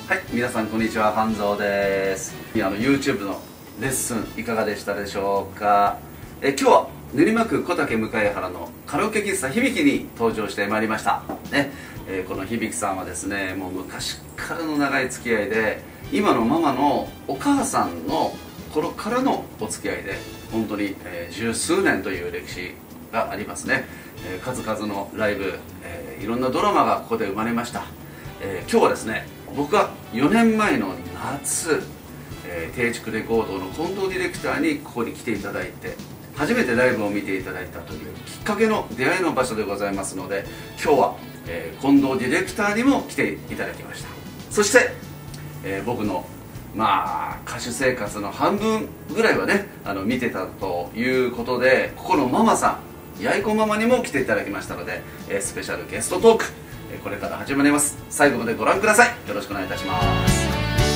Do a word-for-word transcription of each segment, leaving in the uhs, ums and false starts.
はい、皆さんこんにちは、半蔵です。あの YouTube のレッスンいかがでしたでしょうか。え今日は練馬区小竹向原のカラオケ喫茶響に登場してまいりましたね。えー、この響さんはですね、もう昔からの長い付き合いで、今のママのお母さんの頃からのお付き合いで、本当に、えー、十数年という歴史がありますね。えー、数々のライブ、えー、いろんなドラマがここで生まれました。えー、今日はですね、僕はよねんまえの夏、えー、定築レコードの近藤ディレクターにここに来ていただいて、初めてライブを見ていただいたというきっかけの出会いの場所でございますので、今日は、えー、近藤ディレクターにも来ていただきました。そして、えー、僕のまあ歌手生活の半分ぐらいはね、あの見てたということで、ここのママさん、八重子ママにも来ていただきましたので、えー、スペシャルゲストトーク、えー、これから始まります。最後までご覧ください。よろしくお願いいたします。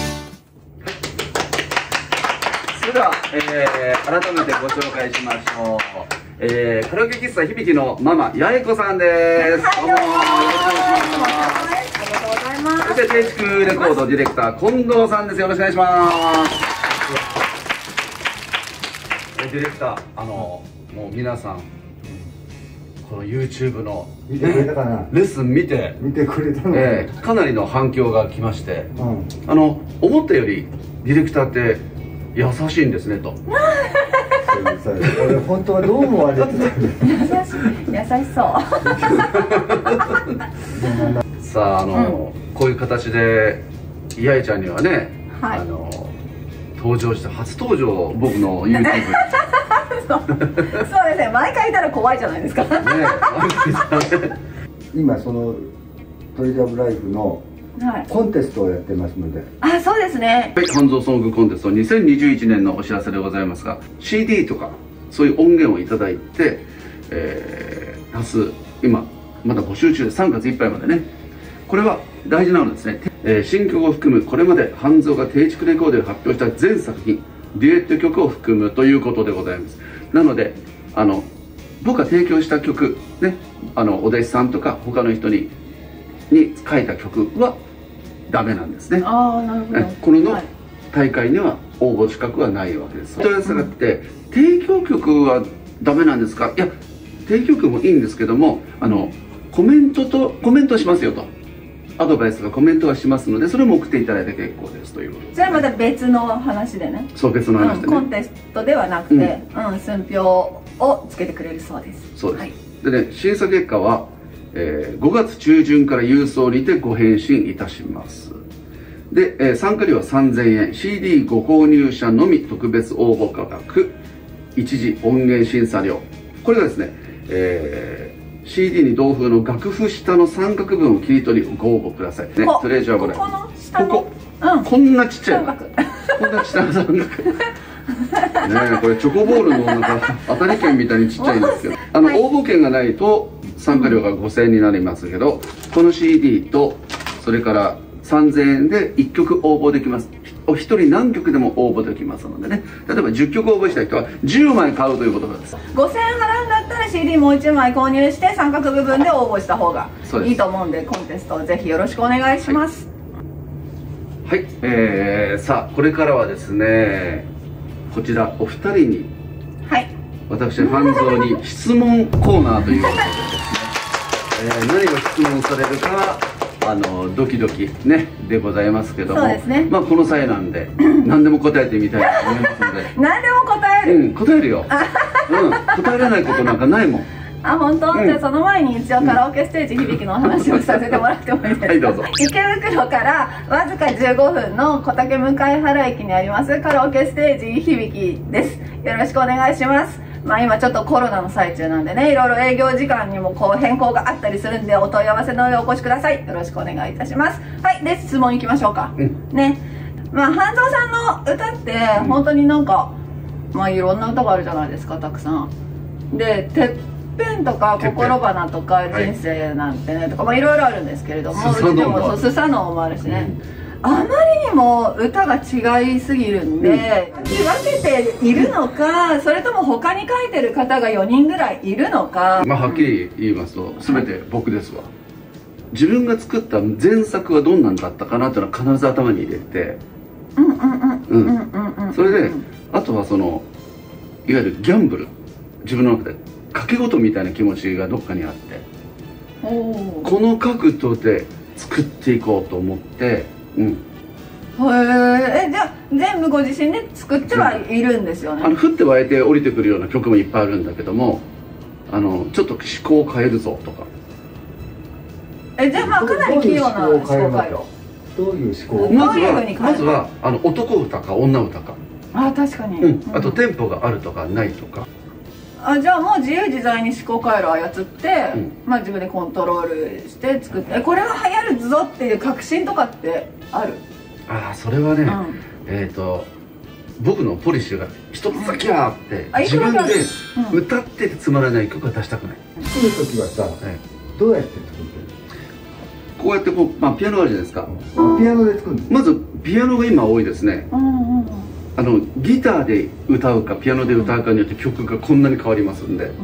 それでは、えー、改めてご紹介しましょう。えー、カラオケ喫茶響のママ、八重子さんです。どうもよろしくお願いします。 ありがとうございます。 そして定築レコードディレクター近藤さんです。よろしくお願いします。ディレクター、あのもう皆さんこの YouTube の見てくれたかな、 レッスン見て見てくれたの、 えー、かなりの反響が来まして、 うん、 あの思ったよりディレクターって優しいんですねと。 俺本当はどう思われてたんだ。 優しい、優しそう。 さあ、あの、うん、こういう形で八重ちゃんにはね、はい、あの登場して初登場、僕の YouTube そうそうですね、毎回いたら怖いじゃないですかね。 今そのトレジャーブライフのコンテストをやってますので、 はい、あ、そうですね。 はい、半蔵ソングコンテストにせんにじゅういちねんのお知らせでございますが、 シーディー とかそういう音源をいただいて、えー、多数今まだ募集中でさんがついっぱいまでね。これは大事なのですね、えー、新曲を含むこれまで半蔵が定築レコードで発表した全作品、デュエット曲を含むということでございます。なのであの僕が提供した曲ね、あのお弟子さんとか他の人にに書いた曲はダメなんですね。 ああ、なるほど。 このの大会には応募資格はないわけです。問い合わせがあって、提供曲はダメなんですか。いや、提供曲もいいんですけども、あのコメントとコメントしますよと、アドバイスとかコメントはしますので、それも送っていただいて結構ですということです、ね。 それはまた別の話でね。 そう、別の話でね、 うん、コンテストではなくて、うん、うん、寸評をつけてくれるそうです。 そうです、はい、でね、審査結果は、えー、ごがつ中旬から郵送にてご返信いたします。で、えー、参加料はさんぜんえん、 シーディー ご購入者のみ特別応募価格、一時音源審査料、これがですね、えー、シーディー に同封の楽譜下の三角分を切り取りご応募くださいね。トレジャーブライフ、 ここの下の、 ここ、うん、こんなちっちゃいこんなちっちゃい三角ねえ、これチョコボールのなんか当たり券みたいにちっちゃいんですけど、あの、はい、応募券がないと参加料がごせんえんになりますけど、この シーディー とそれからさんぜんえんでいっきょく応募できます。お一人何曲でも応募できますのでね、例えばじゅっきょく応募した人はじゅうまい買うということなんです。 ごせんえん払うんだったら シーディー もういちまい購入して三角部分で応募した方がいいと思うんで、コンテストぜひよろしくお願いします。 はい、はい、えー、さあこれからはですね、こちらお二人に、はい、私半蔵に質問コーナーということでですね、えー、何を質問されるかあのドキドキねでございますけども、そうですね、まあこの際なんで何でも答えてみたいと思いますので何でも答える、 うん、答えるよ、うん、答えられないことなんかないもん。 あ、本当、うん、じゃあその前に一応カラオケステージ響のお話をさせてもらってもいいですか。はい、どうぞ。池袋からわずかじゅうごふんの小竹向原駅にありますカラオケステージ響です。よろしくお願いします。まあ今ちょっとコロナの最中なんでね、いろいろ営業時間にもこう変更があったりするんで、お問い合わせの上お越しください。よろしくお願いいたします。はい、で質問いきましょうか。うん、ね、まあ半蔵さんの歌って本当になんか、まあいろんな歌があるじゃないですか、たくさん。で、てっぺんとか心花とか人生なんてねとか、まあいろいろあるんですけれども、うちでもそうスサノオもあるしね、あまりにも歌が違いすぎるんで、書き分けているのか、それとも他に書いてる方がよにんぐらいいるのか。 まあはっきり言いますと全て僕ですわ。 自分が作った前作はどんなんだったかなっていうのは必ず頭に入れて、それであとはそのいわゆるギャンブル、自分の中で賭け事みたいな気持ちがどっかにあって、この角度で作っていこうと思って、うん。 へえ、じゃあ全部ご自身で作ってはいるんですよね。 あの降って湧いて降りてくるような曲もいっぱいあるんだけども、あのちょっと思考を変えるぞとか。 え、じゃあまあかなり器用な思考回路。 どういう思考？ まずはまずはあの男歌か女歌か。 あ、確かに。 うん。あとテンポがあるとかないとか。 あ、じゃあもう自由自在に思考回路を操って、うん、まあ自分でコントロールして作って、え、これは流行るぞっていう確信とかってある？ ああ、それはね、うん、えっと僕のポリシーが一つだけはあって、うん、自分で歌っててつまらない曲は出したくない。 作る時はさ、はい、どうやって作ってる？ こうやってこう、まあ、ピアノあるじゃないですか。 ピアノで作るの？ まずピアノが今多いですね。うんうん、あのギターで歌うかピアノで歌うかによって曲がこんなに変わりますんで、うん、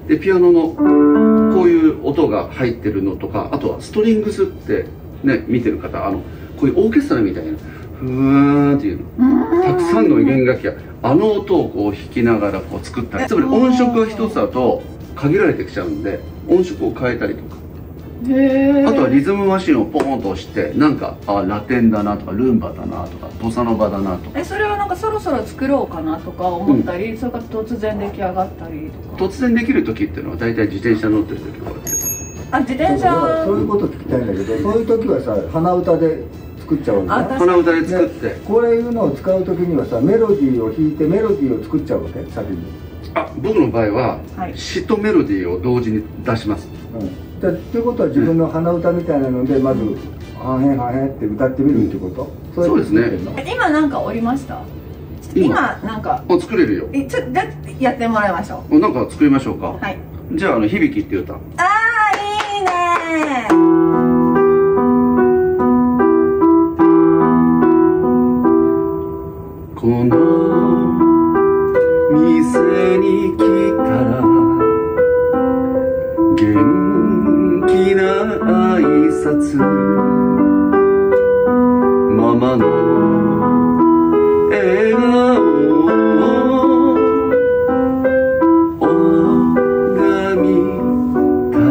でピアノのこういう音が入ってるのとか、あとはストリングスってね、見てる方、あのこういうオーケストラみたいなふーんっていうの、たくさんの弦楽器があの音をこう弾きながらこう作ったり、つまり音色が一つだと限られてきちゃうんで音色を変えたりとか、あとはリズムマシンをポーンと押してなんかあラテンだなとかルンバだなとかボサノバだなとか。 え、それはなんかそろそろ作ろうかなとか思ったり、うん、それから突然出来上がったりとか。 突然できる時っていうのは大体自転車乗ってる時こうやって。 あ、自転車。 そういうこと聞きたいんだけど、そういう時はさ、鼻歌で作っちゃうわけね。 鼻歌で作って、 こういうのを使う時にはさ、メロディーを弾いてメロディーを作っちゃうわけ先に。 あ、僕の場合は、はい、詩とメロディーを同時に出します。 うん。じゃっていうことは自分の鼻歌みたいなのでまず「はへんはへん」って歌ってみるってこと？ そうですね。 今なんかおりました？今なんかあ、作れるよ。 え、ちょっとやってもらいましょう。なんか作りましょうか。 はい。 じゃあ、あの響きっていう歌。 ああ、いいね。 この店に来たら元気な挨拶、ママの笑顔を拝みた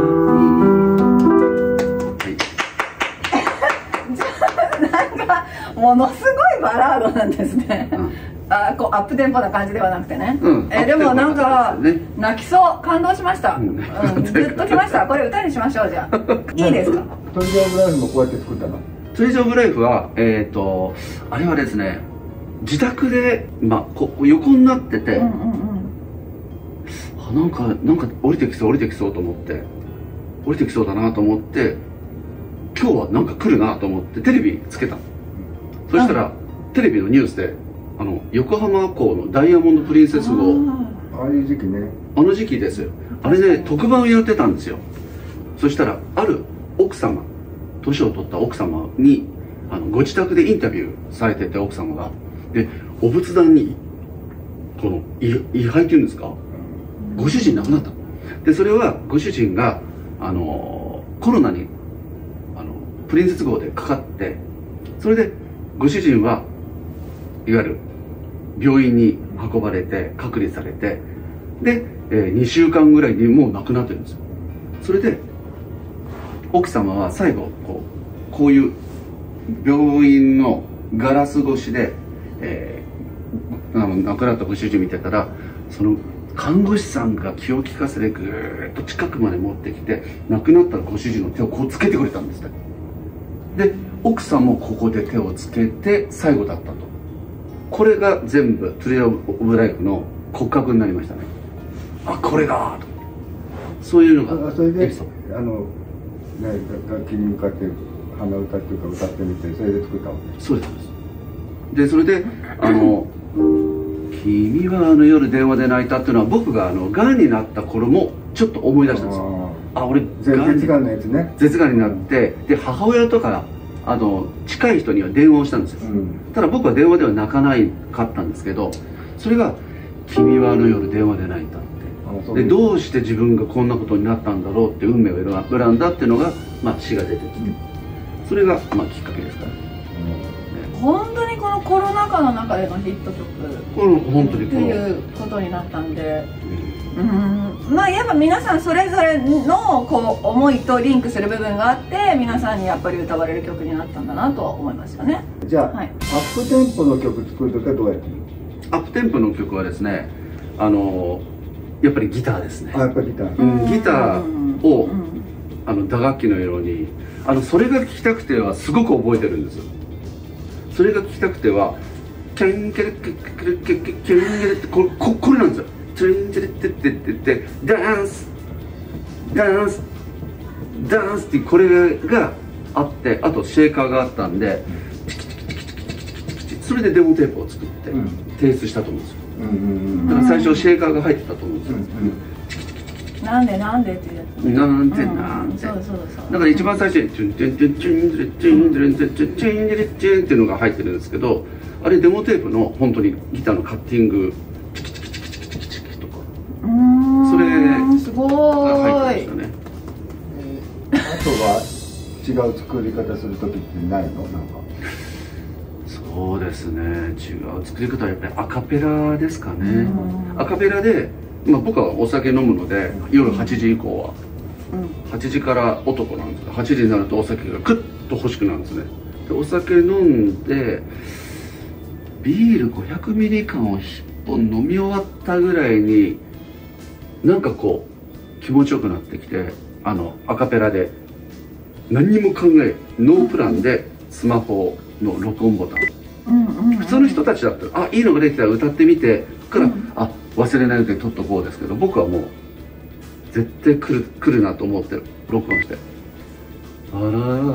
い。 じゃあなんかものすごいバラードなんですね。うん、あ、こうアップテンポな感じではなくてね。うん、えでもなんか、ね、泣きそう、感動しました。うん、グッときました。これ歌にしましょうじゃあ。いいですか？ トレジャーオブライフもこうやって作ったの？ トレジャーオブライフはえっ、ー、とあれはですね、自宅でまあこう横になってて、うんうんうん、あ、なんかなんか降りてきそう降りてきそうと思って降りてきそうだなと思って、今日はなんか来るなと思ってテレビつけたの。そしたらテレビのニュースで。あの横浜港のダイヤモンド・プリンセス号、 ああいう時期ね、 あの時期ですよ。あれで特番をやってたんですよ。そしたらある奥様、年を取った奥様にあのご自宅でインタビューされてて、奥様がでお仏壇にこの位牌っていうんですか、ご主人亡くなった。でそれはご主人があのコロナにあのプリンセス号でかかって、それでご主人はいわゆる病院に運ばれて隔離されて、で、えー、にしゅうかんぐらいにもう亡くなってるんですよ。それで奥様は最後こうこういう病院のガラス越しで、えー、あの亡くなったご主人見てたら、その看護師さんが気を利かせてぐーっと近くまで持ってきて、亡くなったご主人の手をこうつけてくれたんですね。で奥さんもここで手をつけて最後だったと。これが全部トレジャーオブライフの骨格になりましたね。あ、これだと。そういうのが。 あ、それであの、ね、楽器に向かって鼻歌っていうか歌ってみて、それで作ったわけ。 そうです。でそれであの「君はあの夜電話で泣いた」っていうのは、僕があのがんになった頃もちょっと思い出したんですよ。あ、俺絶がんのやつね。 絶がんになって、で母親とかあの近い人には電話をしたんですよ。うん、ただ僕は電話では泣かないかったんですけど、それが「君はあの夜電話で泣いた」って、 でどうして自分がこんなことになったんだろうって運命を選んだっていうのが、まあ、詩が出てきて、うん、それが、まあ、きっかけですから、 うんね、本当にこのコロナ禍の中でのヒット曲この本当にっていうことになったんで、うん、うんまあやっぱ皆さんそれぞれのこう思いとリンクする部分があって皆さんにやっぱり歌われる曲になったんだなとは思いましたね。 じゃあ、はい、アップテンポの曲作るときはどうやってるの？アップテンポの曲はですね、あのやっぱりギターですね。 あ、やっぱりギター、 うん、ギターを、うん、あの打楽器のようにあのそれが聴きたくてはすごく覚えてるんですよ。それが聴きたくてはキャンキャレキャキャレキャキャキャンキャレってこれここれなんですよ。チュンチャレってってってってダンスダンスダンスってこれがあってあとシェーカーがあったんでチキチキチキチキチキチキチキそれでデモテープを作って提出したと思うんですよ。だから最初シェーカーが入ってたと思うんですよ。 なんでなんでっていうやつ。 なんでなんで。だから一番最初にチュンチュンチュンチュンチュンチュンチュンチュンチュンチュンチュンチュンっていうのが入ってるんですけど、あれデモテープの本当にギターのカッティングチキチキチキチキチキチキとか。それすごが入ってましたね。 あとは違う作り方する時ってないの？なんか。 そうですね、違う作り方はやっぱりアカペラですかね。アカペラで、まあ、僕はお酒飲むので夜はちじ以降は、うん、はちじから男なんですけどはちじになるとお酒がクッと欲しくなるんですね。でお酒飲んでビールごひゃくミリ缶をいっぽん飲み終わったぐらいになんかこう気持ちよくなってきて、あのアカペラで何にも考えノープランでスマホの録音ボタン、普通の人たちだったら「あいいのができたら歌ってみて」から、うん、あ忘れないうちに撮っとこうですけど、僕はもう絶対来る来るなと思って録音して「あらららららら」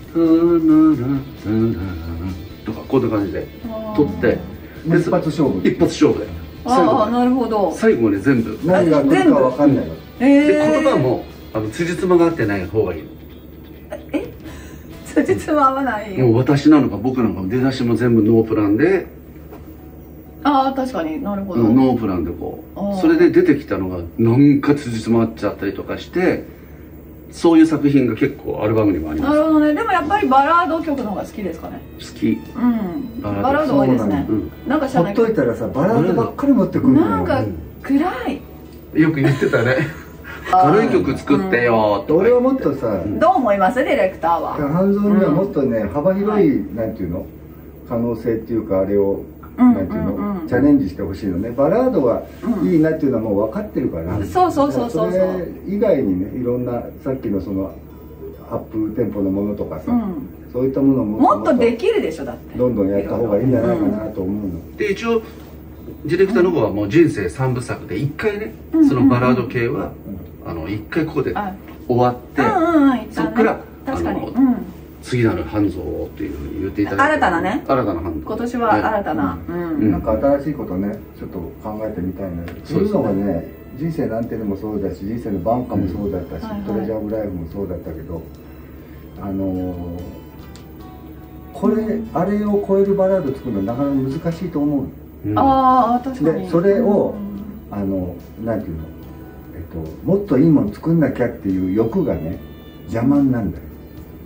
とかこんな感じで撮って一発勝負一発勝負でああなるほど最後まで全部何が来るか分かんないので言葉もあの辻褄が合ってない方がいいの。 え辻褄合わないもう私なのか僕なのか出だしも全部ノープランで、 ああ確かになるほど、 ノープランでこうそれで出てきたのがなんか辻褄合っちゃったりとかして、そういう作品が結構アルバムにもあります。 なるほどね。でもやっぱりバラード曲の方が好きですかね。 好き。 うんバラード多いですね。なんかほっといたらさバラードばっかり持ってくるのよ。 なんか暗いよく言ってたね。軽い曲作ってよとか。 俺はもっとさ、 どう思いますディレクターは。 半蔵にはもっとね幅広いなんていうの可能性っていうかあれをなんていうのチャレンジしてほしいのね。バラードはいいなっていうのはもう分かってるから。 そうそうそうそう。 それ以外にねいろんなさっきのそのアップテンポのものとかさ、そういったものももっとできるでしょ。だってどんどんやった方がいいんじゃないかなと思うの。 で一応ディレクターの方はもう人生三部作で一回ねそのバラード系はあの一回ここで終わってそっから確かに次なる半蔵っていうふうに言っていただいて、 新たなね新たな半蔵、 今年は新たななんか新しいことねちょっと考えてみたいな。そういうのがね人生なんてでもそうだし人生の挽歌もそうだったしトレジャー・オブ・ライフもそうだったけど、あのこれあれを超えるバラード作るのなかなか難しいと思う。 ああ確かに。 でそれをあのなんていうのえっともっといいもの作んなきゃっていう欲がね邪魔になるんだよ。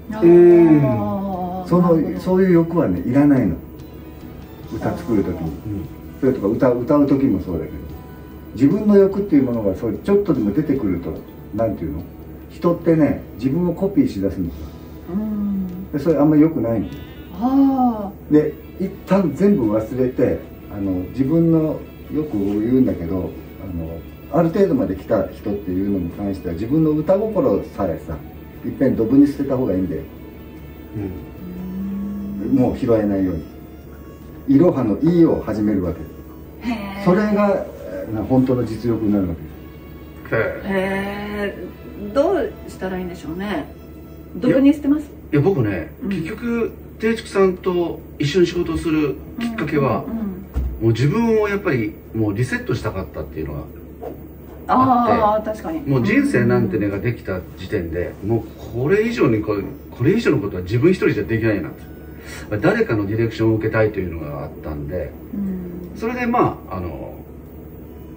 そのそういう欲はねいらないの。歌作る時に、それとか歌歌う時もそうだけど、自分の欲っていうものがそうちょっとでも出てくるとなんていうの人ってね自分をコピーしだすんですよ。でそれあんまり良くないの。あで一旦全部忘れてあの自分のよく言うんだけどあのある程度まで来た人っていうのに関しては自分の歌心さえさいっぺんドブに捨てた方がいいんだよ、うん、もう拾えないようにいろはの「い」を始めるわけ。それが本当の実力になるわけです。 へえどうしたらいいんでしょうね。ドブに捨てます。 いや僕ね、うん、結局定畜さんと一緒に仕事をするきっかけは、うんうんうん、もう自分をやっぱりもうリセットしたかったっていうのがあって、 あ確かにもう人生なんてねができた時点でもうこれ以上にこれこれ以上のことは自分一人じゃできないなって誰かのディレクションを受けたいというのがあったんで、うん、それでまああの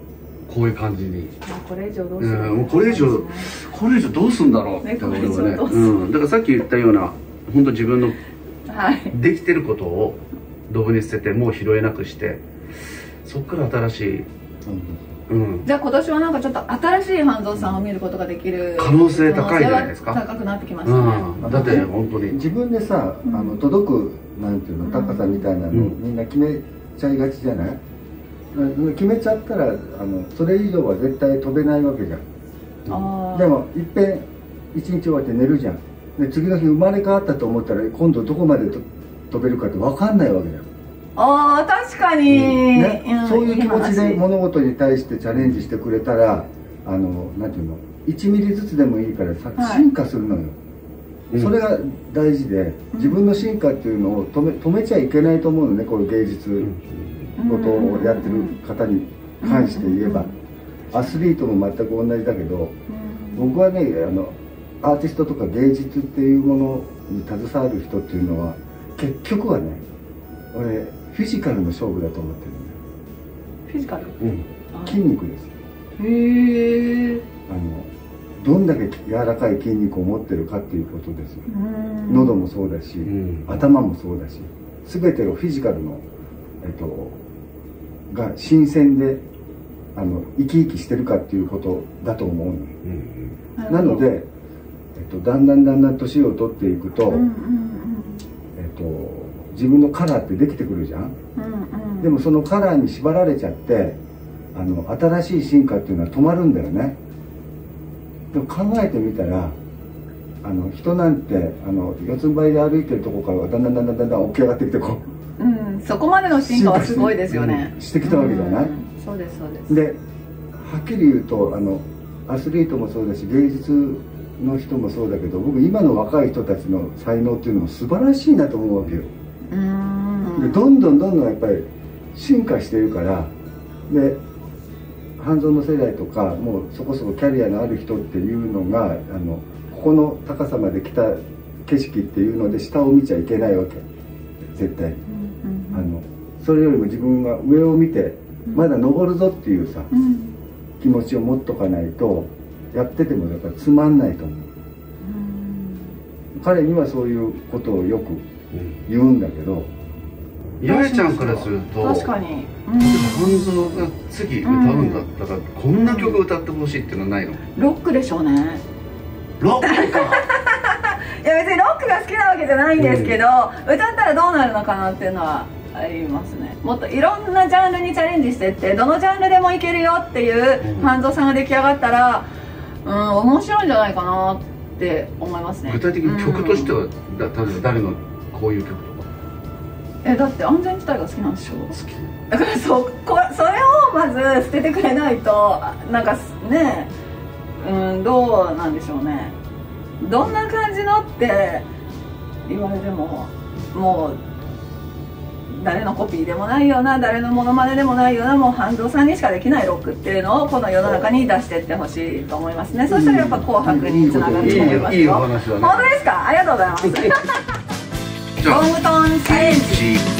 こういう感じに。 これ以上どうする、 うん、もうこれ以上これ以上どうすんだろうって思うよね。うん、だからさっき言ったような本当自分のできてることをドブに捨ててもう拾えなくして、そっから新しい、 うん、じゃあ今年はなんかちょっと新しい半蔵さんを見ることができる可能性高いじゃないですか。 高くなってきましたね、 うん、だって本当に自分でさ、あの届くなんていうの高さみたいなのをみんな決めちゃいがちじゃない、決めちゃったらあのそれ以上は絶対飛べないわけじゃん。あでもいっぺん一日終わって寝るじゃん。で次の日生まれ変わったと思ったら今度どこまでと飛べるかって分かんないわけじゃん。 あー確かに、うんねうん、そういう気持ちで物事に対してチャレンジしてくれたら、あのなんていうのいちミリずつでもいいからさ、はい、進化するのよ、うん、それが大事で、自分の進化っていうのを止め、止めちゃいけないと思うのね。こういう芸術ことをやってる方に関して言えば、アスリートも全く同じだけど、僕はねあのアーティストとか芸術っていうものに携わる人っていうのは結局はね、俺フィジカルの勝負だと思ってるんだよ。 フィジカル、 うん、筋肉です。 へえ。 あのどんだけ柔らかい筋肉を持ってるかっていうことですよ。喉もそうだし、頭もそうだし、全てをフィジカルの、えっと、が新鮮であの生き生きしてるかっていうことだと思うの、うん、なので、えっと、だんだんだんだん年を取っていくと、えっと自分のカラーってできてくるじゃん、うんうん、でもそのカラーに縛られちゃってあの新しい進化っていうのは止まるんだよね。でも考えてみたらあの人なんてあの四つん這いで歩いてるとこからだんだんだんだんだんだん起き上がってきてこう、うん、そこまでの進化はすごいですよね。 して、うん、してきたわけじゃない、うん、 そうですそうです。 ではっきり言うとあのアスリートもそうだし芸術の人もそうだけど、僕今の若い人たちの才能っていうのも素晴らしいなと思うわけよ。でどんどんどんどんやっぱり進化してるから、で半蔵の世代とかもうそこそこキャリアのある人っていうのがあのここの高さまで来た景色っていうので下を見ちゃいけないわけ絶対に、うんうん、あのそれよりも自分が上を見てまだ登るぞっていうさ、うん、気持ちを持っとかないとやっててもやっぱりつまんないと思う、うん、彼にはそういうことをよく言うんだけど、 八重ちゃんからすると確かに、 うん、半蔵が次歌うんだったら、うん、こんな曲歌ってほしいっていうのはないの？ ロックでしょうね。 ロックかいや別にロックが好きなわけじゃないんですけど、うん、歌ったらどうなるのかなっていうのはありますね。もっといろんなジャンルにチャレンジしてってどのジャンルでもいけるよっていう半蔵さんが出来上がったら、うん、面白いんじゃないかなって思いますね。 具体的に曲としては、うん、だ例えば誰のこういう曲とか？ えだって安全地帯が好きなんでしょ。 好きだからそこそれをまず捨ててくれないとなんかね、うんどうなんでしょうね。どんな感じのって言われてももう誰のコピーでもないような誰のモノマネでもないようなもう半蔵さんにしかできないロックっていうのをこの世の中に出していってほしいと思いますね。そしたらやっぱ紅白につながると思いますよ。 いいお話だね。 本当ですか？ありがとうございます。ロングトーンチャレンジ。